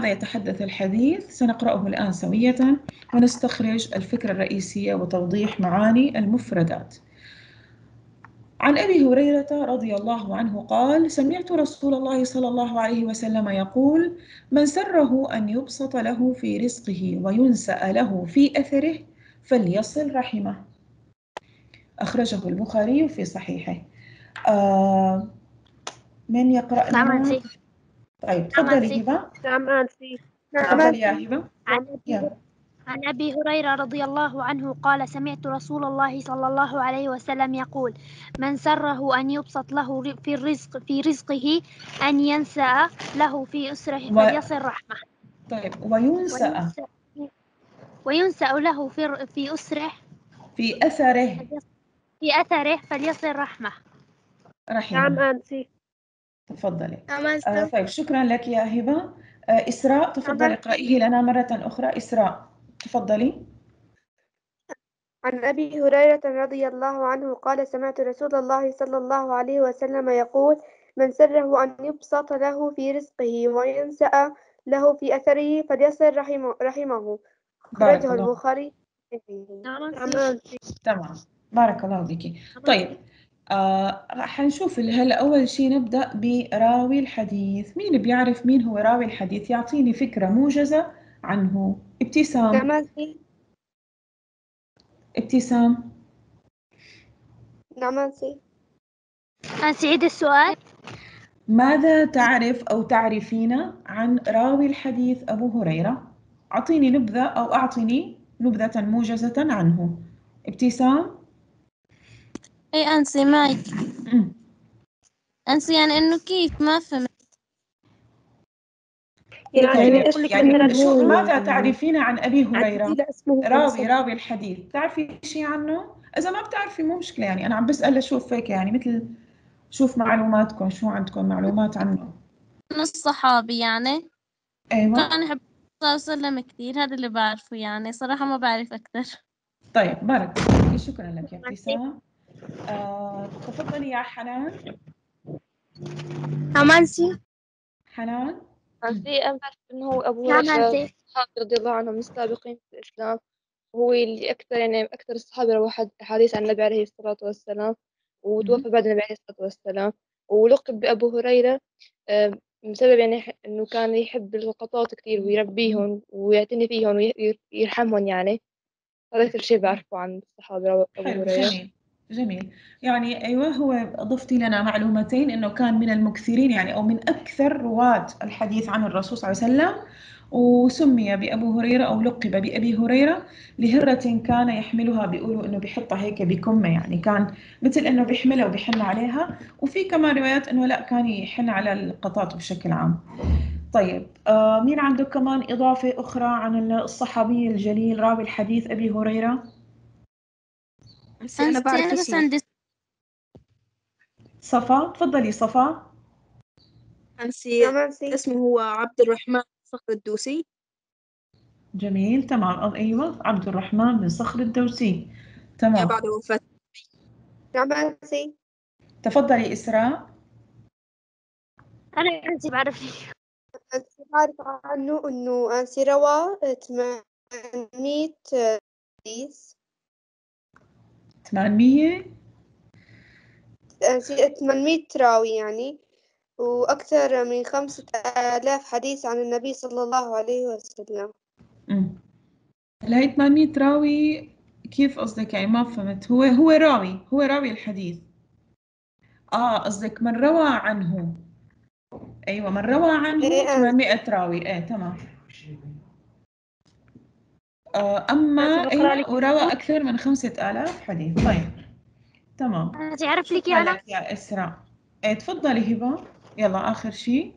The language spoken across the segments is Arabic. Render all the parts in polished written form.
ماذا يتحدث الحديث؟ سنقرأه الآن سوية ونستخرج الفكرة الرئيسية وتوضيح معاني المفردات. عن أبي هريرة رضي الله عنه قال: سمعت رسول الله صلى الله عليه وسلم يقول: من سره أن يبسط له في رزقه وينسأ له في أثره فليصل رحمه. أخرجه البخاري في صحيحه. من يقرأ نعم لنا؟ أنسي. طيب تفضلي هبة. نعم أنسي. تفضلي يا هبة. عن أبي هريرة رضي الله عنه قال: سمعت رسول الله صلى الله عليه وسلم يقول: من سره أن يبسط له في رزقه أن ينسأ له في أسره فليصل رحمه. طيب وينسأ له في أسره في أثره فليصل رحمه. نعم أنسي. تفضلي. نعم أنسي. طيب شكرا لك يا هبة. إسراء تفضلي اقرأيه لنا مرة أخرى. إسراء تفضلي. عن أبي هريرة رضي الله عنه قال: سمعت رسول الله صلى الله عليه وسلم يقول: من سره أن يبسط له في رزقه وينسأ له في أثره فليصل رحمه. أخرجه البخاري. تمام، بارك الله فيكي. طيب حنشوف هلا أول شيء نبدأ براوي الحديث. مين بيعرف مين هو راوي الحديث؟ يعطيني فكرة موجزة عنه. ابتسام. ابتسام. نعم أنسي. عيد السؤال. ماذا تعرف أو تعرفين عن راوي الحديث أبو هريرة؟ أعطيني نبذة أو أعطيني نبذة موجزة عنه. ابتسام. أي أنسي معك. أنسي يعني إنه كيف ما فهمت. يعني شو ماذا تعرفين عن أبي هريرة؟ راوي الحديث، تعرفي شيء عنه؟ إذا ما بتعرفي مو مشكلة، يعني أنا عم بسأل أشوف هيك، يعني مثل شوف معلوماتكم، شو عندكم معلومات عنه؟ من الصحابي يعني. أيوة. كان يحب الرسول صلى الله عليه وسلم كثير، هذا اللي بعرفه يعني، صراحة ما بعرف أكثر. طيب بارك الله فيك، شكرا لك يا ابتسام. تفضلي يا حنان. أمانسي. حنان. أنا بعرف إنه هو أبو هريرة الصحابة رضي الله عنهم السابقين في الإسلام، وهو اللي أكثر الصحابة روى حديث عن النبي عليه الصلاة والسلام، وتوفى بعد النبي عليه الصلاة والسلام. ولقب بأبو هريرة بسبب يعني إنه كان يحب القطاط كثير ويربيهم ويعتني فيهم ويرحمهم يعني. هذا أكثر شيء بعرفه عن الصحابة أبو هريرة. جميل. يعني أيوة، هو أضفتي لنا معلومتين، إنه كان من المكثرين يعني أو من أكثر رواة الحديث عن الرسول صلى الله عليه وسلم، وسمي بأبو هريرة أو لقب بأبي هريرة لهرة كان يحملها. بيقولوا إنه بيحطها هيك بكمه، يعني كان مثل إنه بيحملها وبيحن عليها. وفي كمان روايات إنه لا، كان يحن على القطاط بشكل عام. طيب مين عنده كمان إضافة أخرى عن الصحابي الجليل راوي الحديث أبي هريرة؟ أنا بعرف بس عندي صفا. تفضلي صفا. اسمه هو عبد الرحمن صخر الدوسي. جميل، تمام. أيوة، عبد الرحمن بن صخر الدوسي. تمام. بعد وفاة. نعم. تفضلي إسراء. أنا أنسي بعرف عنه إنه أنسي روى 800 حديث. 800 راوي يعني، وأكثر من 5000 حديث عن النبي صلى الله عليه وسلم. هاي 800 راوي كيف قصدك؟ يعني ما فهمت. هو راوي الحديث. قصدك من روى عنه. أيوة، من روى عنه 800 راوي. تمام. أما أيوة، وروى أكثر من 5000 حديث. طيب تمام. أنا تعرف لك شكرا أنا لك يا إسراء. تفضلي هبة. يلا آخر شيء.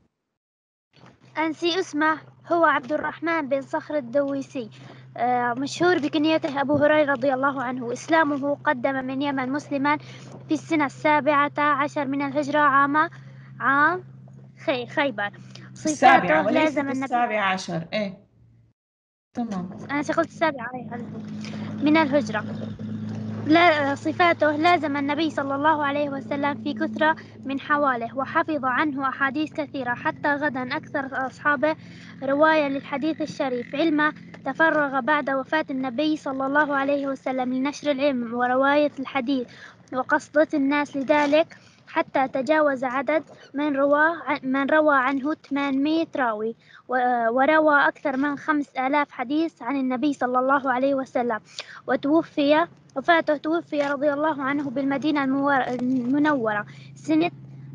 أنسي اسمه هو عبد الرحمن بن صخر الدويسي، مشهور بكنيته أبو هريرة رضي الله عنه. إسلامه قدم من يمن مسلما في السنة 17 من الهجرة، عام خيبر. السابعة صفاته لازم النبي 17. تمام. أنا شغلت 7 من الهجرة. صفاته: لازم النبي صلى الله عليه وسلم في كثرة من حواله، وحفظ عنه أحاديث كثيرة، حتى غدا أكثر أصحابه رواية للحديث الشريف. علما تفرغ بعد وفاة النبي صلى الله عليه وسلم لنشر العلم ورواية الحديث وقصدة الناس لذلك، حتى تجاوز عدد من روى عنه 800 راوي، وروى أكثر من 5000 حديث عن النبي صلى الله عليه وسلم. توفي رضي الله عنه بالمدينة المنورة سنة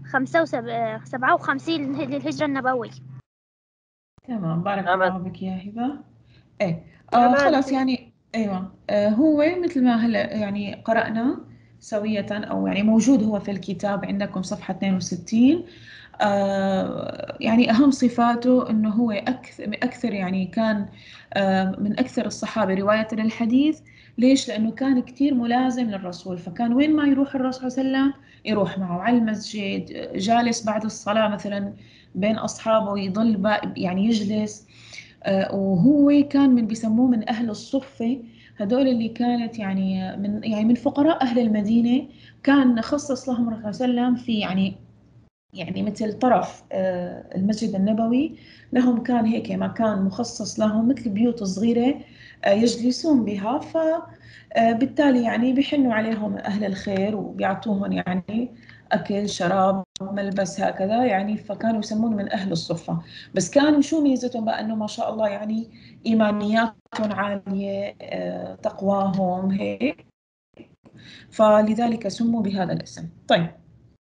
57 للهجرة النبوية. تمام، بارك الله بك يا هبة. ايه تمام. خلاص يعني ايوه هو مثل ما هلا يعني قرأنا سوية، او يعني موجود هو في الكتاب عندكم صفحة 62. يعني أهم صفاته أنه هو أكثر يعني كان من أكثر الصحابة رواية للحديث. ليش؟ لأنه كان كتير ملازم للرسول، فكان وين ما يروح الرسول صلى الله عليه وسلم يروح معه على المسجد، جالس بعد الصلاة مثلا بين أصحابه يضل يعني يجلس. وهو كان من بيسموه من أهل الصفة، هدول اللي كانت يعني من فقراء أهل المدينة. كان خصص لهم الرسول صلى الله عليه وسلم في يعني مثل طرف المسجد النبوي لهم، كان هيك مكان مخصص لهم مثل بيوت صغيرة يجلسون بها. فبالتالي يعني بيحنوا عليهم أهل الخير وبيعطوهم يعني أكل شراب ملبس هكذا يعني، فكانوا يسمون من أهل الصفة. بس كانوا شو ميزتهم بقى؟ أنه ما شاء الله يعني إيمانياتهم عالية، تقواهم هيك، فلذلك سموا بهذا الاسم. طيب